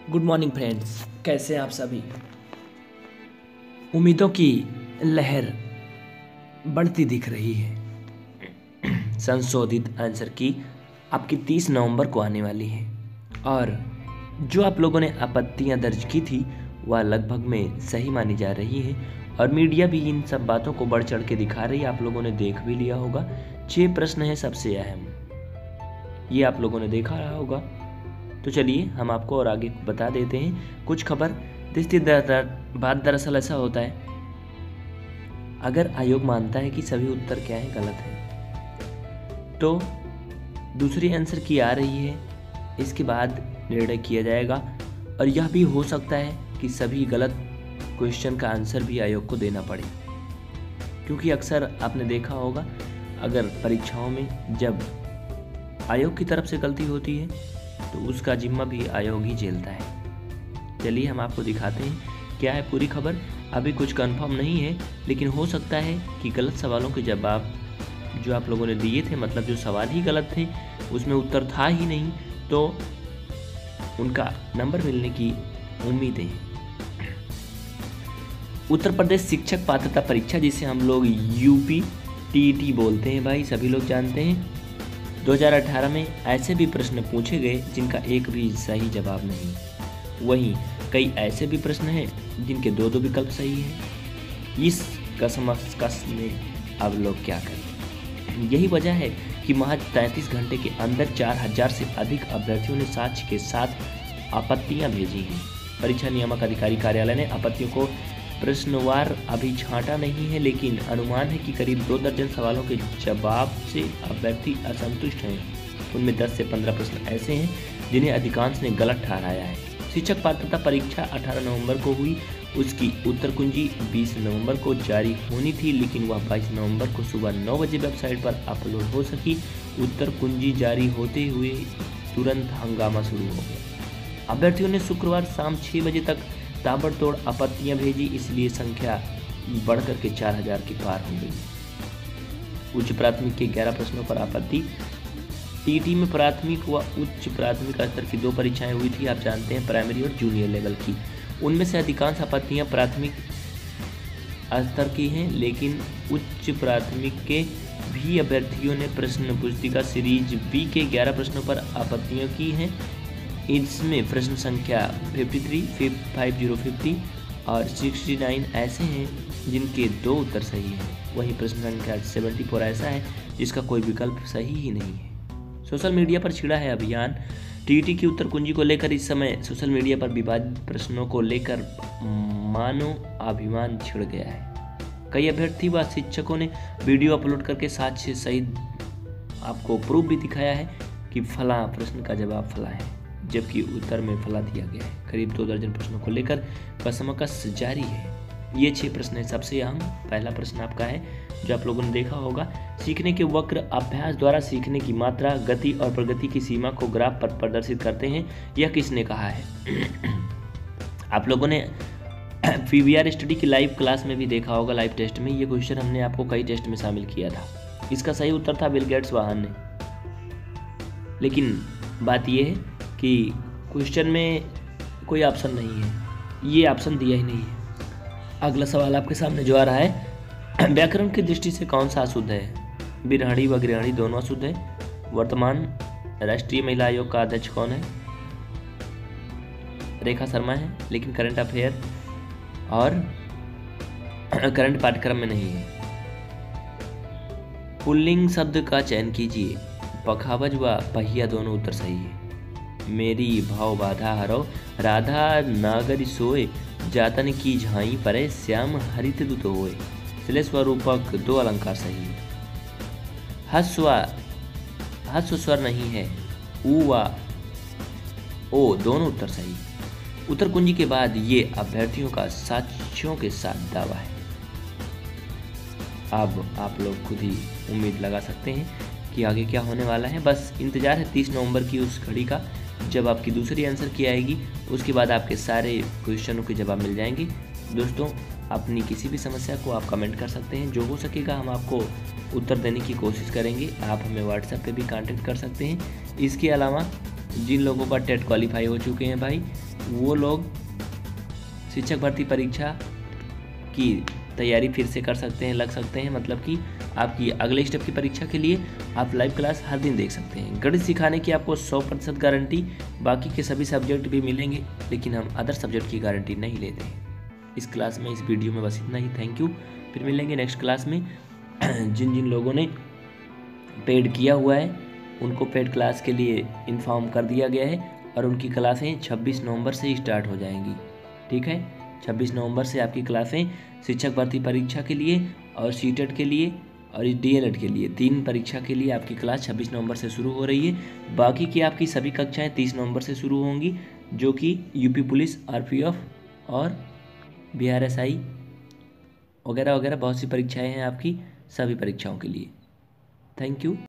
Good morning friends, कैसे हैं आप सभी। उम्मीदों की लहर बढ़ती दिख रही है। संशोधित आंसर की आपकी 30 नवंबर को आने वाली है और जो आप लोगों ने आपत्तियां दर्ज की थी वह लगभग में सही मानी जा रही है और मीडिया भी इन सब बातों को बढ़ चढ़ के दिखा रही है। आप लोगों ने देख भी लिया होगा। 6 प्रश्न है सबसे अहम, ये आप लोगों ने देखा रहा होगा। तो चलिए हम आपको और आगे बता देते हैं कुछ खबर। बात दरअसल ऐसा होता है, अगर आयोग मानता है कि सभी उत्तर क्या है गलत है तो दूसरी आंसर की आ रही है, इसके बाद निर्णय किया जाएगा। और यह भी हो सकता है कि सभी गलत क्वेश्चन का आंसर भी आयोग को देना पड़े, क्योंकि अक्सर आपने देखा होगा अगर परीक्षाओं में जब आयोग की तरफ से गलती होती है तो उसका जिम्मा भी आयोग ही झेलता है। चलिए हम आपको दिखाते हैं क्या है पूरी खबर। अभी कुछ कंफर्म नहीं है, लेकिन हो सकता है कि गलत सवालों के जवाब जो आप लोगों ने दिए थे, मतलब जो सवाल ही गलत थे, उसमें उत्तर था ही नहीं, तो उनका नंबर मिलने की उम्मीदें हैं। उत्तर प्रदेश शिक्षक पात्रता परीक्षा, जिसे हम लोग यूपी टीईटी बोलते हैं भाई, सभी लोग जानते हैं, 2018 में ऐसे भी प्रश्न पूछे गए जिनका एक भी सही जवाब नहीं। वहीं कई ऐसे भी प्रश्न हैं जिनके दो विकल्प सही हैं। इस कशमकश में अब लोग क्या करें। यही वजह है कि महज 33 घंटे के अंदर 4000 से अधिक अभ्यर्थियों ने साक्ष्य के साथ आपत्तियां भेजी हैं। परीक्षा नियामक अधिकारी कार्यालय ने आपत्तियों को प्रश्नवार अभी छांटा नहीं है, लेकिन अनुमान है कि करीब 2 दर्जन सवालों के जवाब से अभ्यर्थी असंतुष्ट हैं। उनमें 10 से 15 प्रश्न ऐसे हैं जिन्हें अधिकांश ने गलत ठहराया है। शिक्षक पात्रता परीक्षा 18 नवंबर को हुई, उसकी उत्तर कुंजी 20 नवंबर को जारी होनी थी, लेकिन वह 22 नवंबर को सुबह 9 बजे वेबसाइट पर अपलोड हो सकी। उत्तर कुंजी जारी होते हुए तुरंत हंगामा शुरू हो गया। अभ्यर्थियों ने शुक्रवार शाम 6 बजे तक ताबड़तोड़ आपत्तियां भेजी, इसलिए संख्या बढ़कर के 4000 के पार हो गई। उच्च प्राथमिक के 11 प्रश्नों पर आपत्ति। टीईटी में प्राथमिक व उच्च प्राथमिक स्तर की 2 परीक्षाएं हुई थी, आप जानते हैं, प्राइमरी और जूनियर लेवल की। उनमें से अधिकांश आपत्तियां प्राथमिक स्तर की हैं, लेकिन उच्च प्राथमिक के भी अभ्यर्थियों ने प्रश्न पुस्तिका सीरीज बी के 11 प्रश्नों पर आपत्तियां की हैं। इसमें प्रश्न संख्या 53, 50, और 69 ऐसे हैं जिनके 2 उत्तर सही हैं। वहीं प्रश्न संख्या 74 ऐसा है जिसका कोई विकल्प सही ही नहीं है। सोशल मीडिया पर छिड़ा है अभियान। टीईटी की उत्तर कुंजी को लेकर इस समय सोशल मीडिया पर विवादित प्रश्नों को लेकर मानो अभिमान छिड़ गया है। कई अभ्यर्थी व शिक्षकों ने वीडियो अपलोड करके साक्ष्य सहित आपको प्रूफ भी दिखाया है कि फला प्रश्न का जवाब फला है, जबकि उत्तर में फला दिया गया है। करीब 2 दर्जन प्रश्नों को लेकर कशमकश जारी है। ये 6 प्रश्न है सबसे अहम। पहला प्रश्न आपका है जो आप लोगों ने देखा होगा, सीखने के वक्र अभ्यास द्वारा सीखने की मात्रा, गति और प्रगति की सीमा को ग्राफ पर प्रदर्शित करते हैं। यह किसने कहा है? आप लोगों ने पीवीआर स्टडी की लाइव क्लास में भी देखा होगा, लाइव टेस्ट में। ये क्वेश्चन हमने आपको कई टेस्ट में शामिल किया था। इसका सही उत्तर था बिल गेट्स वाहन ने। लेकिन बात यह है कि क्वेश्चन में कोई ऑप्शन नहीं है, ये ऑप्शन दिया ही नहीं है। अगला सवाल आपके सामने जो आ रहा है, व्याकरण की दृष्टि से कौन सा अशुद्ध है? बिरहणी व गृहणी दोनों अशुद्ध है। वर्तमान राष्ट्रीय महिला आयोग का अध्यक्ष कौन है? रेखा शर्मा है, लेकिन करंट अफेयर और करंट पाठ्यक्रम में नहीं है। पुल्लिंग शब्द का चयन कीजिए। पखावज व पहिया दोनों उत्तर सही है। मेरी भाव बाधा हरो, राधा नागर सोए, जातन की झाई परे, श्याम हरित दुत होए। स्वरूपक 2 अलंकार सही है। हस्व स्वर नहीं है। उ व ओ दोनों उत्तर सही। उत्तर कुंजी के बाद ये अभ्यर्थियों का साक्ष्यों के साथ दावा है। अब आप लोग खुद ही उम्मीद लगा सकते हैं कि आगे क्या होने वाला है। बस इंतजार है 30 नवंबर की उस घड़ी का, जब आपकी दूसरी आंसर की आएगी। उसके बाद आपके सारे क्वेश्चनों के जवाब मिल जाएंगे। दोस्तों, अपनी किसी भी समस्या को आप कमेंट कर सकते हैं, जो हो सकेगा हम आपको उत्तर देने की कोशिश करेंगे। आप हमें व्हाट्सएप पे भी कांटेक्ट कर सकते हैं। इसके अलावा जिन लोगों का टेट क्वालिफाई हो चुके हैं भाई, वो लोग शिक्षक भर्ती परीक्षा की तैयारी फिर से कर सकते हैं, लग सकते हैं। मतलब कि आपकी अगले स्टेप की परीक्षा के लिए आप लाइव क्लास हर दिन देख सकते हैं। गणित सिखाने की आपको 100% गारंटी, बाकी के सभी सब्जेक्ट भी मिलेंगे, लेकिन हम अदर सब्जेक्ट की गारंटी नहीं लेते हैं। इस क्लास में, इस वीडियो में बस इतना ही। Thank you. फिर मिलेंगे नेक्स्ट क्लास में। जिन जिन लोगों ने पेड किया हुआ है उनको पेड क्लास के लिए इन्फॉर्म कर दिया गया है और उनकी क्लासें 26 नवंबर से स्टार्ट हो जाएंगी। ठीक है, 26 नवंबर से आपकी क्लासें शिक्षक भर्ती परीक्षा के लिए और सीटेट के लिए और डीएलएड के लिए, 3 परीक्षा के लिए आपकी क्लास 26 नवंबर से शुरू हो रही है। बाकी की आपकी सभी कक्षाएं 30 नवंबर से शुरू होंगी, जो कि यूपी पुलिस, आरपीएफ और बीआरएसआई वगैरह वगैरह बहुत सी परीक्षाएं हैं आपकी, सभी परीक्षाओं के लिए। Thank you.